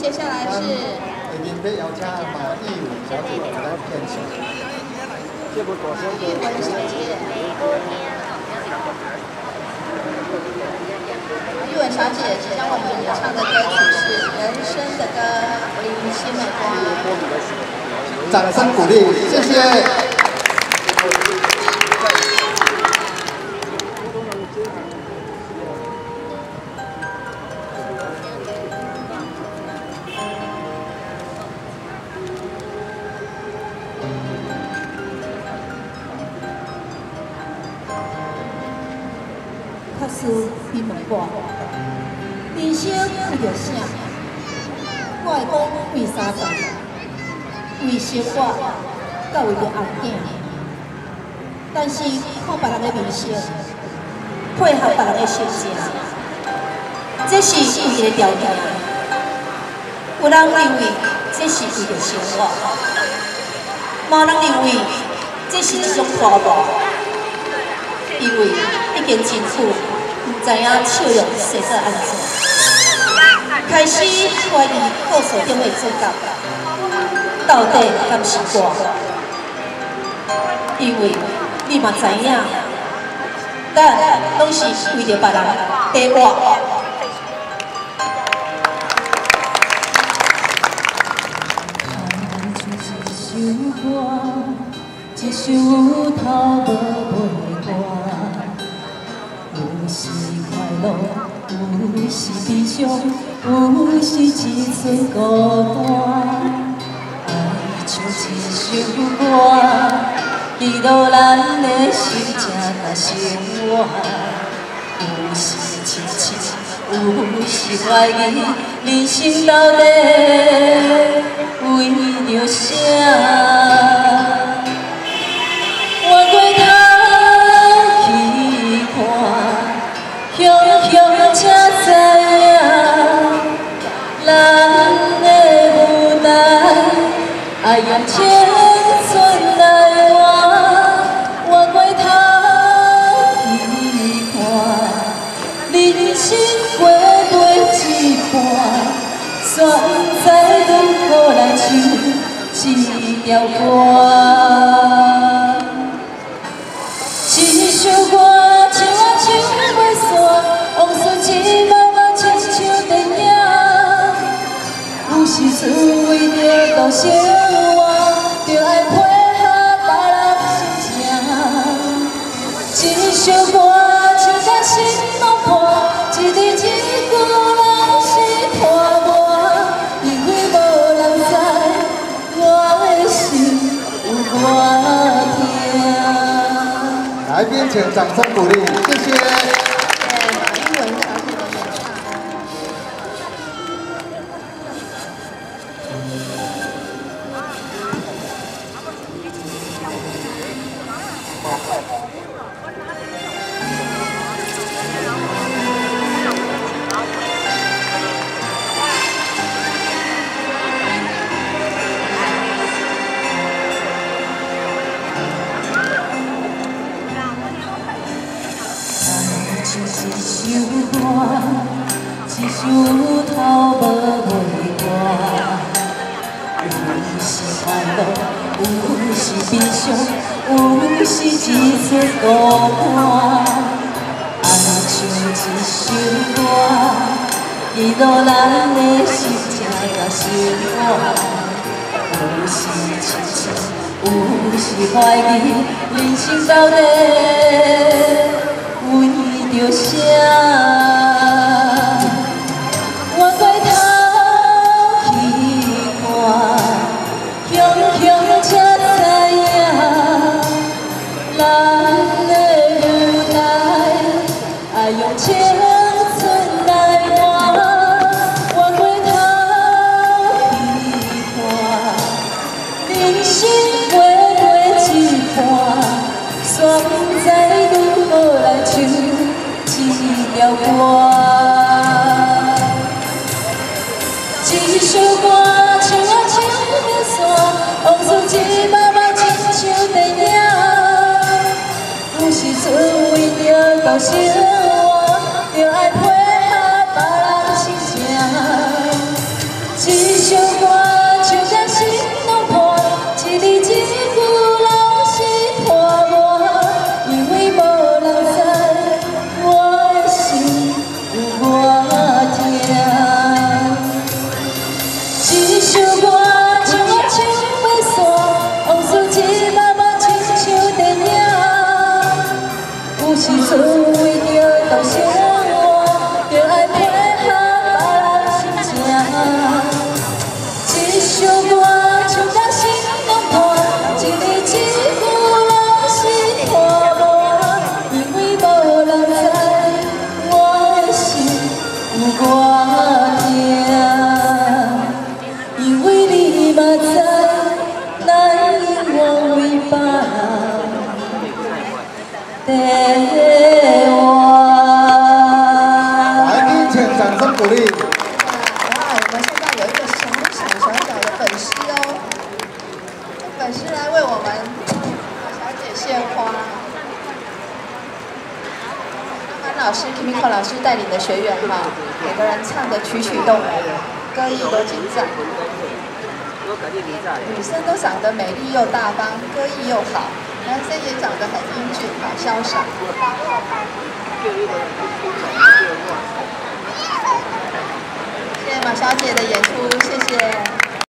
接下来是。 已经被邀请马艺文小姐来片场。 艺文小姐。艺文小姐即将为我们演唱的歌曲是《人生的歌》，林心美光。 掌声鼓励，谢谢。 确实比问我，人生为着啥？我会讲为三十，为生活，甲为着后囝。但是看别人的面色，配合别人的形象，这是有一个条件。有人认为这是为着生活，无人认为这是一种拖磨，因为已经真久。 唔知影笑容写作安怎，开始怀疑故事中的主角到底敢是我？因为你嘛知影，咱拢是为着别人在活。一首头无袂歌。 有时快乐，有时悲伤，有时一寸孤单。爱像一首歌，记录咱的心情甲生活。有时亲切，有时怀疑，人生到底为着啥？ 才知影，咱的舞台爱用青春来换过头去看，人生过一半，选择如何来唱一条歌，一首歌。 往事一幕幕亲像电影，有时阵为着度生活，就爱配合别人心情。一首歌唱甲心拢破，一字一句拢是破磨，因为无人知我的心有偌痛。 来宾请掌声鼓励，谢谢。 一首头无袂歌，有时快乐，有时悲伤，有时一寸孤单。爱像一首歌，记录咱的心情甲生活。有时亲切，有时怀疑，人生到底为着啥？ 青春来换，换过头去看，人生过一半，选择如何来唱一条歌。一首歌唱啊唱着散，往事一幕幕亲像电影，有时阵为着度生活。 就爱配合别人心情。 花。老师 Kimiko 老师带领的学员哈，每个人唱的曲曲动人，歌艺都精湛。女生都长得美丽又大方，歌艺又好，男生也长得很英俊，好潇洒。谢谢马小姐的演出，谢谢。